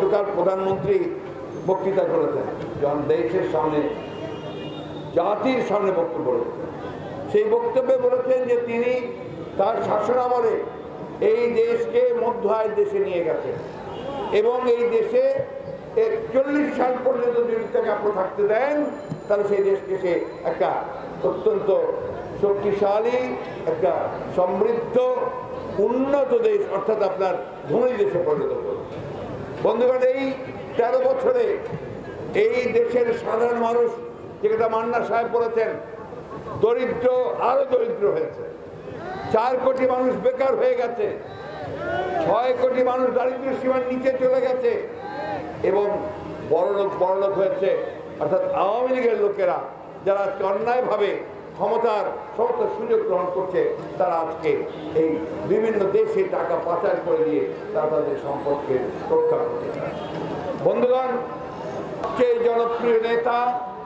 গতকাল প্রধানমন্ত্রী বক্তৃতা করেছেন, যখন দেশের সামনে জাতির সামনে বক্তব্য রেখেছেন, সেই বক্তব্যে বলেছেন যে তিনি তার শাসনামলে এই দেশকে মধ্য আয়ের দেশে নিয়ে গেছেন এবং এই দেশে 41 সাল পর্যন্ত যদি তাকে আপনি থাকতে দেন তাহলে সেই দেশকে সে একটা অত্যন্ত শক্তিশালী, একটা সমৃদ্ধ, উন্নত দেশ অর্থাৎ আপনার ধনী দেশে পরিণত করবে। বন্ধুগণ, এই 13 বছরে এই দেশের সাধারণ মানুষ, যেটা মান্না সাহেব বলেছেন, দরিদ্র আরো দরিদ্র হয়েছে, 4 কোটি মানুষ বেকার হয়ে গেছে, 6 কোটি মানুষ দারিদ্র্য সীমার নিচে চলে গেছে এবং বড়লোক হয়েছে। অর্থাৎ আওয়ামী লীগের লোকেরা যারা আজকে অন্যায়ভাবে ক্ষমতার সমস্ত সুযোগ গ্রহণ করছে, তারা আজকে এই বিভিন্ন দেশে টাকা পাচার করে দিয়ে তারা তাদের সম্পদকে রক্ষা করতে চায়। বন্ধুগণ, সবচেয়ে জনপ্রিয় নেতা,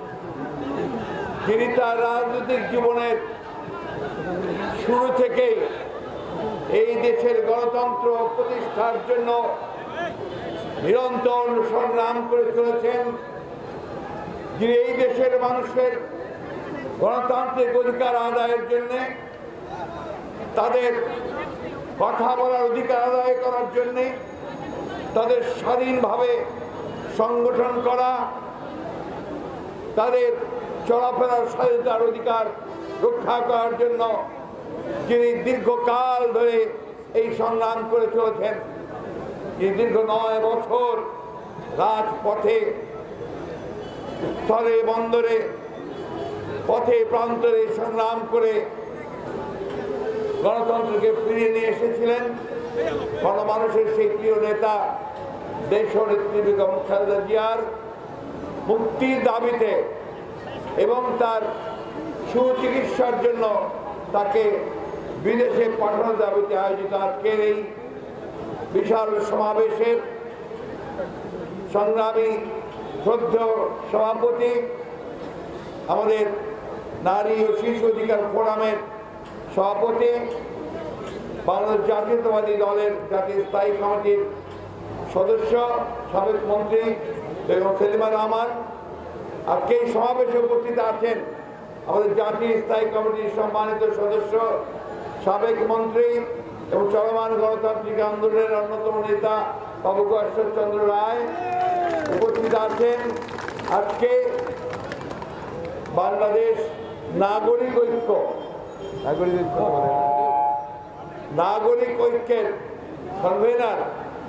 যিনি তার রাজনৈতিক জীবনের শুরু থেকেই এই দেশের গণতন্ত্র প্রতিষ্ঠার জন্য নিরন্তর সংগ্রাম করে চলেছেন, যিনি এই দেশের মানুষের গণতান্ত্রিক অধিকার আদায়ের জন্য, তাদের কথা বলার অধিকার আদায় করার জন্য, তাদের স্বাধীনভাবে সংগঠন করা, তাদের চলাফেরার স্বাধীনতার অধিকার রক্ষা করার জন্য যিনি দীর্ঘকাল ধরে এই সংগ্রাম করে চলেছেন, যিনি দীর্ঘ 9 বছর রাজপথে, স্থলে বন্দরে, পথে প্রান্তরে সংগ্রাম করে গণতন্ত্রকে ফিরিয়ে নিয়ে এসেছিলেন, গণমানুষের সেই প্রিয় নেতা দেশনেত্রী বেগম খালেদা জিয়ার মুক্তির দাবিতে এবং তার সুচিকিৎসার জন্য তাকে বিদেশে পাঠানোর দাবিতে আয়োজিত আজকের এই বিশাল সমাবেশের সংগ্রামী শ্রদ্ধেয় সভাপতি, আমাদের নারী ও শিশু অধিকার ফোরামের সভাপতি, বাংলাদেশ জাতীয়তাবাদী দলের জাতীয় স্থায়ী কমিটির সদস্য, সাবেক মন্ত্রী বেগম সেলিমা রহমান। আজকে এই সমাবেশে উপস্থিত আছেন আমাদের জাতীয় স্থায়ী কমিটির সম্মানিত সদস্য, সাবেক মন্ত্রী এবং চলমান গণতান্ত্রিক আন্দোলনের অন্যতম নেতা বাবু ঈশ্বরচন্দ্র রায়। উপস্থিত আছেন আজকে বাংলাদেশ নাগরিক ঐক্যের কনভেনার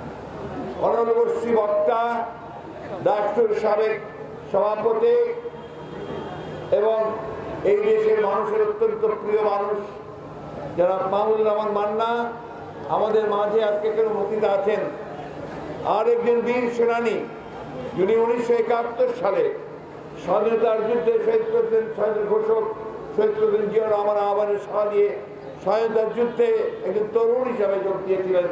অনবর্ষী বক্তা, ডাক্তার সাবেক সভাপতি এবং এই দেশের মানুষের অত্যন্ত প্রিয় মানুষ যারা মাহমুদুর রহমান মান্না আমাদের মাঝে আজকে কেন উপস্থিত আছেন। আর একজন বীর সেনানী, যিনি 1971 সালে স্বাধীনতার যুদ্ধে শহীদ প্রেসিডেন্ট শহীদ ঘোষক শহীদ প্রেসিডেন্ট জিয়া রহমান আহ্বানের সাড়া দিয়ে স্বাধীনতার যুদ্ধে একজন তরুণ হিসাবে যোগ দিয়েছিলেন।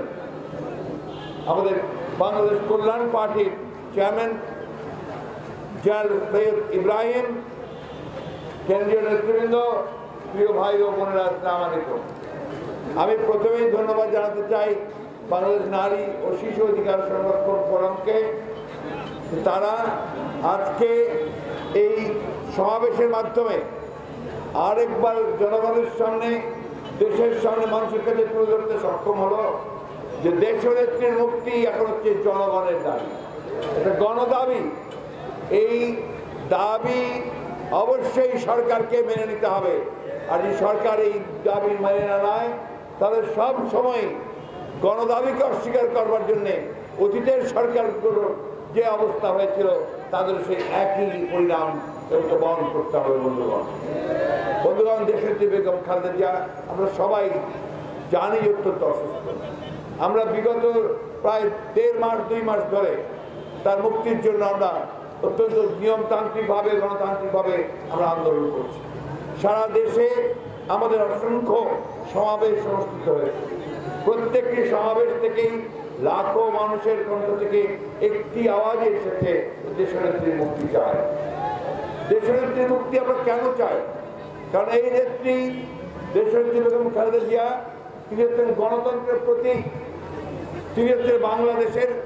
আমাদের বাংলাদেশ কল্যাণ পার্টির চেয়ারম্যান জেনারেল সৈয়দ ইব্রাহিম, কেন্দ্রীয় নেতৃবৃন্দ, প্রিয় ভাই ও বোনেরা, আসসালামু আলাইকুম। আমি প্রথমেই ধন্যবাদ জানাতে চাই বাংলাদেশ নারী ও শিশু অধিকার সংরক্ষণ ফোরামকে। তারা আজকে এই সমাবেশের মাধ্যমে আরেকবার জনগণের সামনে, দেশের সামনে, মানুষের কাছে তুলে ধরতে সক্ষম হলো যে দেশনেত্রীর মুক্তি এখন হচ্ছে জনগণের দাবি, এটা গণদাবি। এই দাবি অবশ্যই সরকারকে মেনে নিতে হবে, আর যদি সরকার এই দাবি মেনে না নেয় তাহলে সব সময় গণদাবিকে অস্বীকার করবার জন্যে অতীতের সরকারগুলোর যে অবস্থা হয়েছিল তাদের সেই একই পরিণাম বহন করতে হবে। বন্ধুগণ, দেশনেত্রী বেগম খালেদা জিয়া আমরা সবাই জানি অত্যন্ত অসুস্থ। আমরা বিগত প্রায় 1.5 মাস 2 মাস ধরে তার মুক্তির জন্য আমরা অত্যন্ত নিয়মতান্ত্রিকভাবে, গণতান্ত্রিকভাবে আমরা আন্দোলন করছি। সারা দেশে আমাদের অসংখ্য সমাবেশ অনুষ্ঠিত হয়েছে। প্রত্যেকটি সমাবেশ থেকেই লাখো মানুষের কণ্ঠ থেকে একটি আওয়াজ এসেছে, দেশনেত্রীর মুক্তি চায়। দেশনেত্রীর মুক্তি আমরা কেন চাই? কারণ এই নেত্রী দেশনেত্রী বেগম খালেদা জিয়া, তিনি হচ্ছেন গণতন্ত্রের প্রতীক, তিনি হচ্ছেন বাংলাদেশের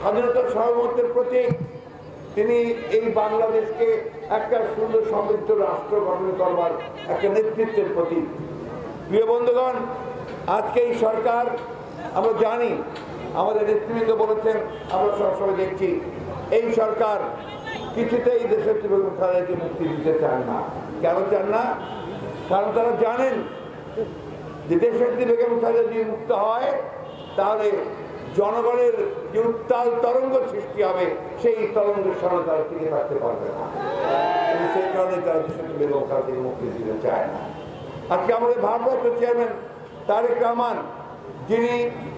স্বাধীনতা সার্বভৌমত্বের প্রতীক। তিনি এই বাংলাদেশকে একটা সুন্দর সমৃদ্ধ রাষ্ট্র গঠন করবার একটা নেতৃত্বের প্রতীক। প্রিয় বন্ধুগণ, আজকে এই সরকার, আমরা জানি, আমাদের নেতৃবৃন্দ বলেছেন, আমরা সবসময় দেখছি, এই সরকার কিছুতেই দেশের বেগম খালেদাকে মুক্তি দিতে চান না। কেন চান না? কারণ তারা জানেন যে দেশের বেগম খালেদা যদি মুক্ত হয় তাহলে জনগণের যে উত্তাল তরঙ্গ সৃষ্টি হবে, সেই তরঙ্গের সামনে তারা টিকে থাকতে পারবে না। সেই কারণে তারা দেশের বেগম খালেদাকে মুক্তি দিতে চায় না। আজকে আমাদের ভারপ্রাপ্ত চেয়ারম্যান তারেক রহমান, যিনি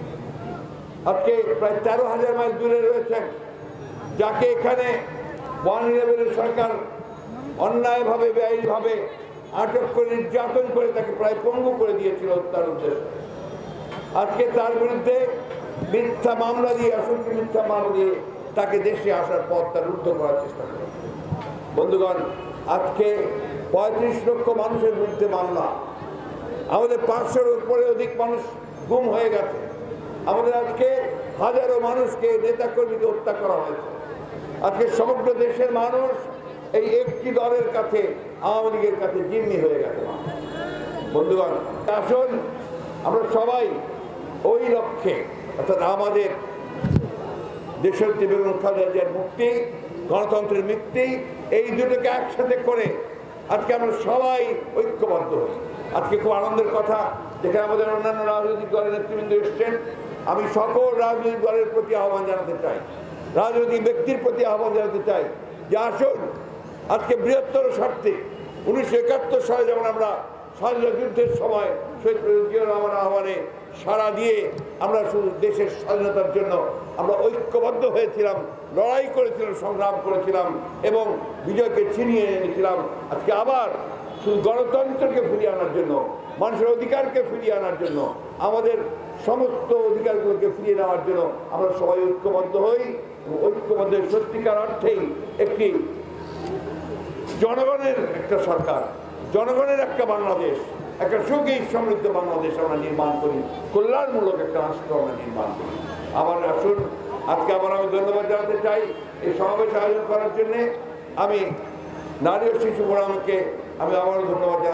আজকে প্রায় 13,000 মাইল দূরে রয়েছেন, যাকে এখানে 111 সরকার অন্যায়ভাবে বেআইনিভাবে আটক করে নির্যাতন করে তাকে প্রায় পঙ্গু করে দিয়েছিল হত্যার উদ্দেশ্যে। আজকে তার বিরুদ্ধে মিথ্যা মামলা দিয়ে, অসংখ্য মিথ্যা মামলা দিয়ে তাকে দেশে আসার পথ তার রুদ্ধ করার চেষ্টা করে। বন্ধুগণ, আজকে 35 লক্ষ মানুষের বিরুদ্ধে মামলা, আমাদের 500-এর উপরে অধিক মানুষ গুম হয়ে গেছে, আমাদের আজকে হাজারো মানুষকে নেতাকর্মীকে হত্যা করা হয়েছে। আজকে সমগ্র দেশের মানুষ এই একটি দলের কাছে, আওয়ামী লীগের কাছে জিম্মি হয়ে গেছে। বন্ধুগণ, আসুন আমরা সবাই ওই লক্ষ্যে, অর্থাৎ আমাদের দেশের বেগম খালেদা জিয়ার মুক্তি, গণতন্ত্রের মুক্তি, এই দুটোকে একসাথে করে আজকে আমরা সবাই ঐক্যবদ্ধ হই। আজকে খুব আনন্দের কথা, যেখানে আমাদের অন্যান্য রাজনৈতিক দলের নেতৃবৃন্দ এসছেন, আমি সকল রাজনৈতিক দলের প্রতি আহ্বান জানাতে চাই, রাজনৈতিক ব্যক্তির প্রতি আহ্বান জানাতে চাই যে আসুন আজকে বৃহত্তর স্বার্থে 1971 সালে যেমন আমরা স্বাধীনতা যুদ্ধের সময় শহীদ জিয়াউর রহমানের আহ্বানে সাড়া দিয়ে আমরা শুধু দেশের স্বাধীনতার জন্য আমরা ঐক্যবদ্ধ হয়েছিলাম, লড়াই করেছিলাম, সংগ্রাম করেছিলাম এবং বিজয়কে ছিনিয়ে এনেছিলাম। আজকে আবার শুধু গণতন্ত্রকে ফিরিয়ে আনার জন্য, মানুষের অধিকারকে ফিরিয়ে আনার জন্য, আমাদের সমস্ত অধিকারগুলোকে ফিরিয়ে নেওয়ার জন্য আমরা সবাই ঐক্যবদ্ধ হই। ঐক্যবদ্ধ সত্যিকার অর্থেই একটি জনগণের একটা সরকার, জনগণের একটা বাংলাদেশ, একটা সুখী সমৃদ্ধ বাংলাদেশ আমরা নির্মাণ করি, কল্যাণমূলক একটা রাষ্ট্র আমরা নির্মাণ করি। আমার আসুন আজকে আবার আমি ধন্যবাদ জানাতে চাই এই সমাবেশ আয়োজন করার জন্যে। আমি নারী ও শিশু ফোরামকে আমি আবারও ধন্যবাদ জানাই।